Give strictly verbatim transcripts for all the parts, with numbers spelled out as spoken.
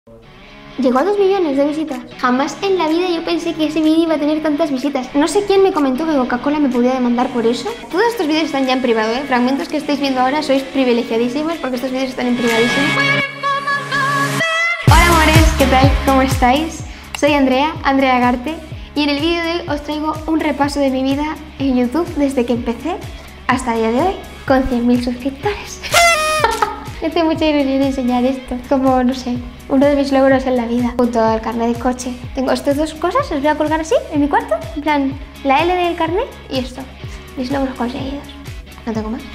Llegó a dos millones de visitas. Jamás en la vida yo pensé que ese vídeo iba a tener tantas visitas. No sé quién me comentó que Coca-Cola me podía demandar por eso. Todos estos vídeos están ya en privado, ¿eh? Fragmentos que estáis viendo ahora sois privilegiadísimos porque estos vídeos están en privadísimo. Hola amores, ¿qué tal? ¿Cómo estáis? Soy Andrea, Andrea Agarte, y en el vídeo de hoy os traigo un repaso de mi vida en YouTube desde que empecé hasta el día de hoy con cien mil suscriptores. Me hace mucha ilusión enseñar esto, como, no sé, uno de mis logros en la vida, junto al carnet de coche. Tengo estas dos cosas, os voy a colgar así, en mi cuarto, en plan, la L del carnet y esto, mis logros conseguidos. No tengo más.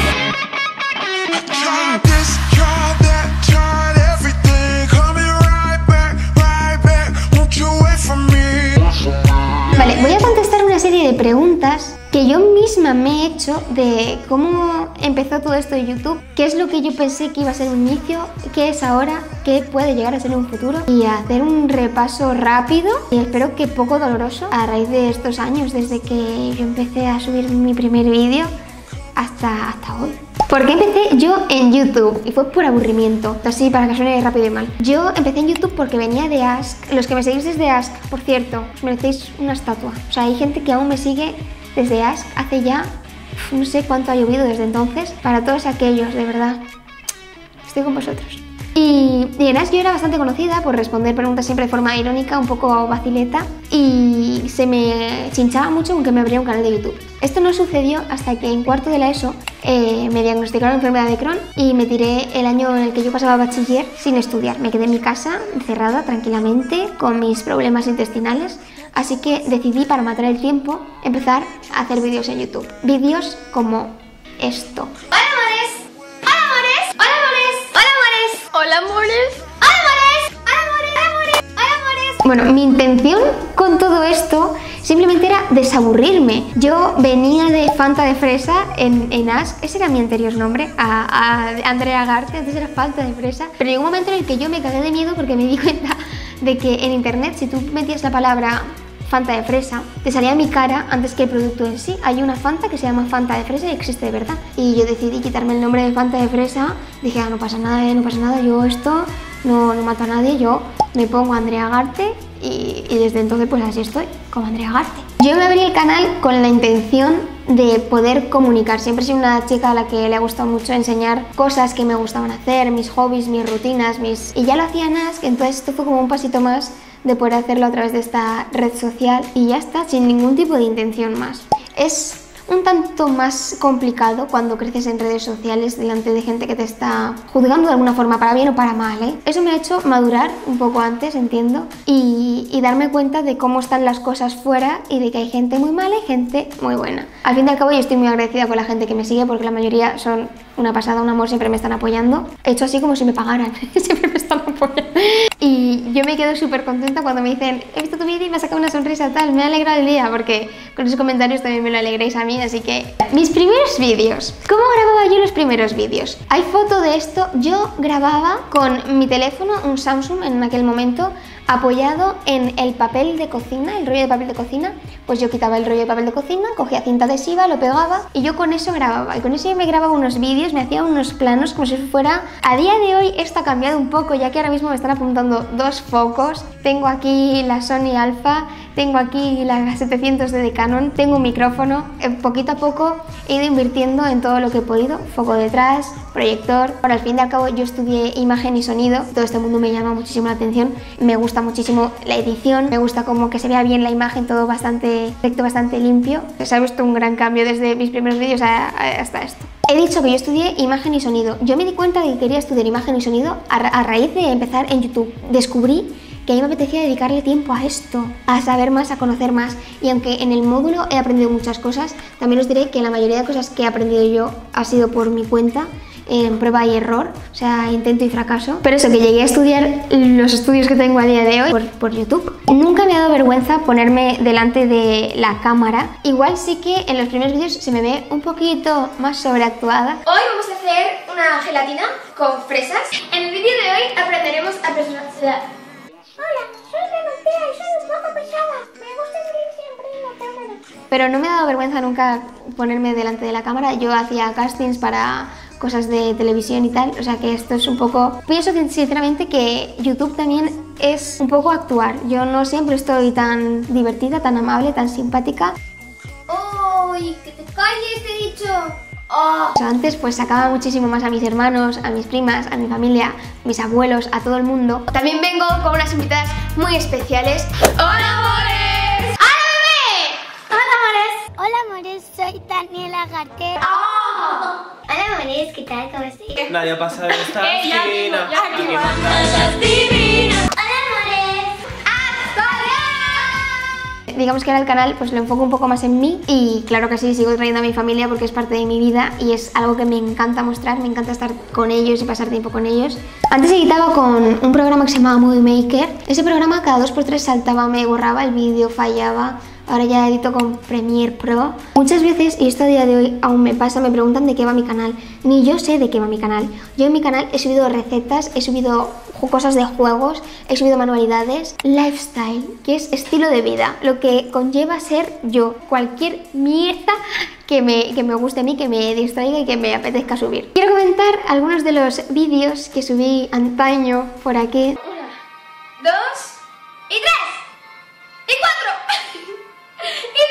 Vale, voy a contestar una serie de preguntas que yo misma me he hecho de cómo empezó todo esto de YouTube, qué es lo que yo pensé que iba a ser un inicio, qué es ahora, qué puede llegar a ser un futuro, y hacer un repaso rápido y espero que poco doloroso a raíz de estos años, desde que yo empecé a subir mi primer vídeo hasta, hasta hoy. ¿Por qué empecé yo en YouTube? Y fue por aburrimiento, así para que suene rápido y mal. Yo empecé en YouTube porque venía de Ask. Los que me seguís desde Ask, por cierto, os merecéis una estatua. O sea, hay gente que aún me sigue desde Ask hace ya, no sé cuánto ha llovido desde entonces. Para todos aquellos, de verdad, estoy con vosotros. Y, y en Ask yo era bastante conocida por responder preguntas siempre de forma irónica, un poco vacileta, y se me chinchaba mucho con que me abriera un canal de YouTube. Esto no sucedió hasta que en cuarto de la ESO eh, me diagnosticaron la enfermedad de Crohn y me tiré el año en el que yo pasaba bachiller sin estudiar. Me quedé en mi casa, encerrada tranquilamente, con mis problemas intestinales. Así que decidí, para matar el tiempo, empezar a hacer vídeos en YouTube. Vídeos como esto. ¡Hola amores! ¡Hola amores! ¡Hola amores! ¡Hola amores! ¡Hola amores! ¡Hola amores! ¡Hola amores! ¡Hola amores! ¡Hola amores! Bueno, mi intención con todo esto simplemente era desaburrirme. Yo venía de Fanta de Fresa en, en Ask, ese era mi anterior nombre, a, a Andrea Agarte, antes era Fanta de Fresa. Pero llegó un momento en el que yo me cagué de miedo porque me di cuenta de que en internet, si tú metías la palabra Fanta de Fresa, te salía mi cara antes que el producto en sí. Hay una Fanta que se llama Fanta de Fresa y existe de verdad. Y yo decidí quitarme el nombre de Fanta de Fresa. Dije, ah, no pasa nada, eh, no pasa nada, yo esto no, no mato a nadie, yo me pongo Andrea Agarte y, y desde entonces pues así estoy, como Andrea Agarte. Yo me abrí el canal con la intención de poder comunicar. Siempre he sido una chica a la que le ha gustado mucho enseñar cosas que me gustaban hacer, mis hobbies, mis rutinas, mis... Y ya lo hacía en Ask, entonces esto fue como un pasito más de poder hacerlo a través de esta red social y ya está, sin ningún tipo de intención más. Es un tanto más complicado cuando creces en redes sociales delante de gente que te está juzgando de alguna forma, para bien o para mal, ¿eh? Eso me ha hecho madurar un poco antes, entiendo, y, y darme cuenta de cómo están las cosas fuera y de que hay gente muy mala y gente muy buena. Al fin y al cabo yo estoy muy agradecida con la gente que me sigue porque la mayoría son una pasada, un amor, siempre me están apoyando. He hecho así como si me pagaran, siempre me están apoyando. Y yo me quedo súper contenta cuando me dicen, he visto tu vídeo y me ha sacado una sonrisa tal, me ha alegrado el día, porque con esos comentarios también me lo alegréis a mí, así que... Mis primeros vídeos. ¿Cómo grababa yo los primeros vídeos? Hay foto de esto, yo grababa con mi teléfono, un Samsung en aquel momento, apoyado en el papel de cocina, el rollo de papel de cocina. Pues yo quitaba el rollo de papel de cocina, cogía cinta adhesiva, lo pegaba y yo con eso grababa. Y con eso yo me grababa unos vídeos, me hacía unos planos como si fuera... A día de hoy esto ha cambiado un poco, ya que ahora mismo me están apuntando dos focos. Tengo aquí la Sony Alpha, tengo aquí la setecientos D de Canon, tengo un micrófono. Eh, poquito a poco he ido invirtiendo en todo lo que he podido. Foco detrás, proyector. Bueno, al fin y al cabo yo estudié imagen y sonido. Todo este mundo me llama muchísimo la atención. Me gusta muchísimo la edición, me gusta como que se vea bien la imagen, todo bastante recto, bastante limpio. Se ha visto un gran cambio desde mis primeros vídeos a, a, hasta esto. He dicho que yo estudié imagen y sonido. Yo me di cuenta de que quería estudiar imagen y sonido a, a raíz de empezar en YouTube. Descubrí que a mí me apetecía dedicarle tiempo a esto, a saber más, a conocer más. Y aunque en el módulo he aprendido muchas cosas, también os diré que la mayoría de cosas que he aprendido yo ha sido por mi cuenta, en prueba y error, o sea, intento y fracaso. Pero eso, que llegué a estudiar los estudios que tengo a día de hoy por, por YouTube. Nunca me ha dado vergüenza ponerme delante de la cámara. Igual sí que en los primeros vídeos se me ve un poquito más sobreactuada. Hoy vamos a hacer una gelatina con fresas. En el vídeo de hoy aprenderemos a preparar... Hola, soy Renuncia y soy un poco pesada. Me gusta salir siempre en la cámara. Pero no me ha dado vergüenza nunca ponerme delante de la cámara. Yo hacía castings para cosas de televisión y tal, o sea que esto es un poco... Pienso sinceramente que YouTube también es un poco actuar. Yo no siempre estoy tan divertida, tan amable, tan simpática. ¡Uy! ¡Que te calles, te he dicho! Oh. O sea, antes pues sacaba muchísimo más a mis hermanos, a mis primas, a mi familia, a mis abuelos, a todo el mundo. También vengo con unas invitadas muy especiales. ¡Hola, amores! ¡Hola, bebé! ¡Hola, amores! Hola, amores, soy Daniela García. ¡Oh! Hola, amores, ¿qué tal? ¿Cómo estás? Nadie pasa de esta Eh, ya, esquina. ya, Aquí ya. mandan ¡Las divinas! Hola, amores. Digamos que ahora el canal pues lo enfoco un poco más en mí y claro que sí, sigo trayendo a mi familia porque es parte de mi vida y es algo que me encanta mostrar, me encanta estar con ellos y pasar tiempo con ellos. Antes editaba con un programa que se llamaba Movie Maker. Ese programa cada dos por tres saltaba, me borraba el vídeo, fallaba. Ahora ya edito con Premiere Pro. Muchas veces, y esto a día de hoy aún me pasa, me preguntan de qué va mi canal. Ni yo sé de qué va mi canal. Yo en mi canal he subido recetas, he subido cosas de juegos, he subido manualidades, lifestyle, que es estilo de vida, lo que conlleva ser yo. Cualquier mierda que me, que me guste a mí, que me distraiga y que me apetezca subir. Quiero comentar algunos de los vídeos que subí antaño por aquí. Una, dos, y tres, y cuatro, y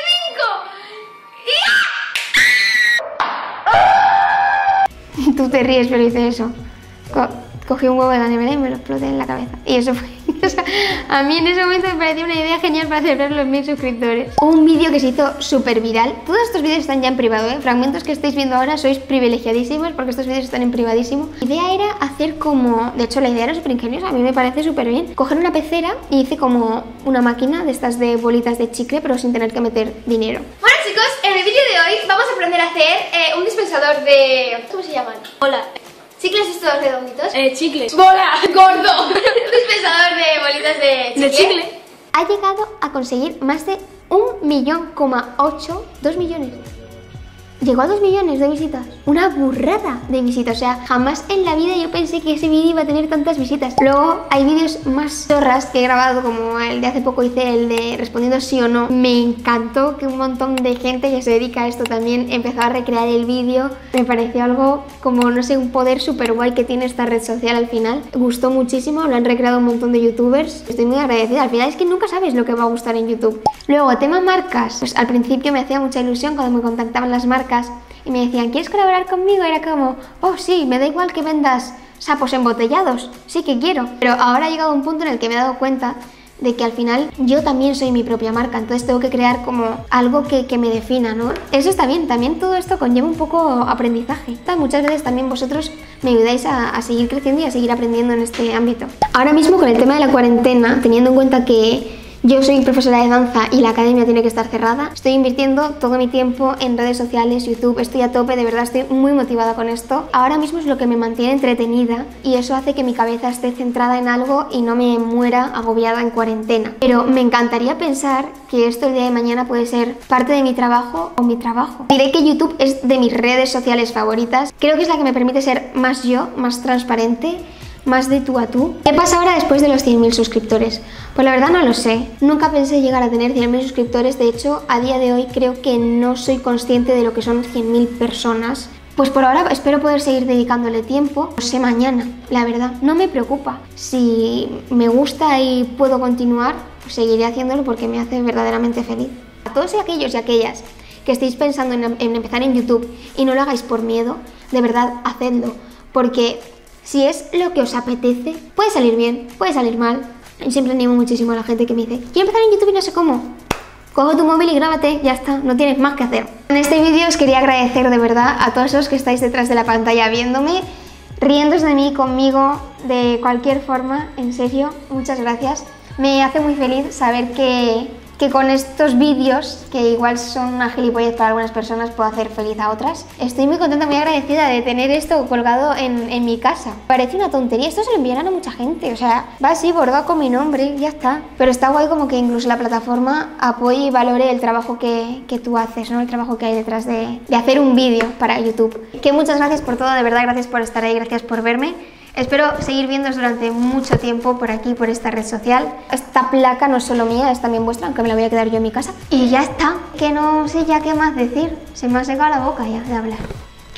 cinco, y... Tú te ríes, pero hice eso. Co cogí un huevo de la nevera y me lo exploté en la cabeza. Y eso fue... O sea, a mí en ese momento me pareció una idea genial para celebrar los mil suscriptores. Un vídeo que se hizo súper viral. Todos estos vídeos están ya en privado, ¿eh? Fragmentos que estáis viendo ahora sois privilegiadísimos porque estos vídeos están en privadísimo. La idea era hacer como... De hecho, la idea era súper ingeniosa, a mí me parece súper bien. Coger una pecera y hice como una máquina de estas de bolitas de chicle, pero sin tener que meter dinero. Bueno, chicos, en el vídeo de hoy vamos a aprender a hacer eh, un dispensador de... ¿Cómo se llaman? Hola. ¿Chicles estos redonditos? Eh, chicles. ¡Bola! ¡Gordo! Un dispensador de bolitas de chicle. De chicle. Ha llegado a conseguir más de un millón coma ocho, dos millones. Llegó a dos millones de visitas. Una burrada de visitas. O sea, jamás en la vida yo pensé que ese vídeo iba a tener tantas visitas. Luego hay vídeos más zorras que he grabado, como el de hace poco hice, el de respondiendo sí o no. Me encantó que un montón de gente que se dedica a esto también empezó a recrear el vídeo. Me pareció algo como, no sé, un poder súper guay que tiene esta red social al final. Me gustó muchísimo, lo han recreado un montón de youtubers. Estoy muy agradecida. Al final es que nunca sabes lo que va a gustar en YouTube. Luego, tema marcas. Pues al principio me hacía mucha ilusión cuando me contactaban las marcas y me decían, ¿quieres colaborar conmigo? Era como, oh sí, me da igual que vendas sapos embotellados, sí que quiero. Pero ahora ha llegado un punto en el que me he dado cuenta de que al final yo también soy mi propia marca, entonces tengo que crear como algo que, que me defina, ¿no? Eso está bien, también todo esto conlleva un poco aprendizaje. Muchas veces también vosotros me ayudáis a, a seguir creciendo y a seguir aprendiendo en este ámbito. Ahora mismo con el tema de la cuarentena, teniendo en cuenta que yo soy profesora de danza y la academia tiene que estar cerrada, estoy invirtiendo todo mi tiempo en redes sociales, YouTube, estoy a tope, de verdad estoy muy motivada con esto. Ahora mismo es lo que me mantiene entretenida y eso hace que mi cabeza esté centrada en algo y no me muera agobiada en cuarentena. Pero me encantaría pensar que esto el día de mañana puede ser parte de mi trabajo o mi trabajo. Diré que YouTube es de mis redes sociales favoritas, creo que es la que me permite ser más yo, más transparente, más de tú a tú. ¿Qué pasa ahora después de los cien mil suscriptores? Pues la verdad no lo sé. Nunca pensé llegar a tener cien mil suscriptores. De hecho, a día de hoy creo que no soy consciente de lo que son cien mil personas. Pues por ahora espero poder seguir dedicándole tiempo. No sé mañana, la verdad. No me preocupa. Si me gusta y puedo continuar, pues seguiré haciéndolo porque me hace verdaderamente feliz. A todos y aquellos y aquellas que estéis pensando en, en empezar en YouTube y no lo hagáis por miedo, de verdad, hacedlo. Porque si es lo que os apetece, puede salir bien, puede salir mal. Y siempre animo muchísimo a la gente que me dice, quiero empezar en YouTube y no sé cómo. Coge tu móvil y grábate, ya está, no tienes más que hacer. En este vídeo os quería agradecer de verdad a todos los que estáis detrás de la pantalla viéndome, riéndose de mí, conmigo, de cualquier forma, en serio, muchas gracias. Me hace muy feliz saber que, que con estos vídeos, que igual son una gilipollez para algunas personas, puedo hacer feliz a otras. Estoy muy contenta, muy agradecida de tener esto colgado en, en mi casa. Parece una tontería, esto se lo enviarán a mucha gente, o sea, va así bordado con mi nombre, ya está. Pero está guay como que incluso la plataforma apoye y valore el trabajo que, que tú haces, ¿no? El trabajo que hay detrás de, de hacer un vídeo para YouTube. Que muchas gracias por todo, de verdad, gracias por estar ahí, gracias por verme. Espero seguir viéndoos durante mucho tiempo por aquí, por esta red social. Esta placa no es solo mía, es también vuestra, aunque me la voy a quedar yo en mi casa. Y ya está, que no sé ya qué más decir. Se me ha secado la boca ya de hablar.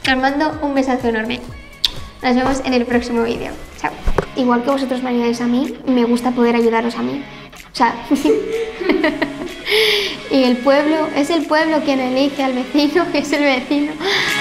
Os mando un besazo enorme. Nos vemos en el próximo vídeo. Chao. Igual que vosotros me ayudáis a mí, me gusta poder ayudaros a mí. O sea... y el pueblo, es el pueblo quien elige al vecino, que es el vecino